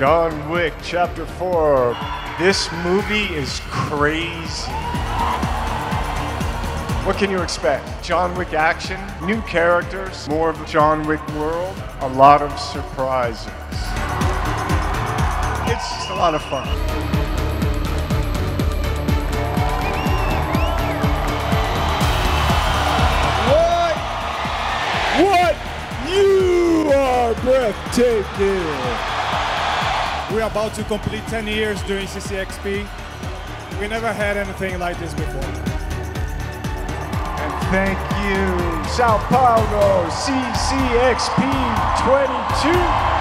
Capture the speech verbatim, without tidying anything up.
John Wick Chapter four. This movie is crazy. What can you expect? John Wick action, new characters, more of a John Wick world, a lot of surprises. It's just a lot of fun. What? What? You are breathtaking. We're about to complete ten years doing C C X P. We never had anything like this before. And thank you, Sao Paulo C C X P twenty-two.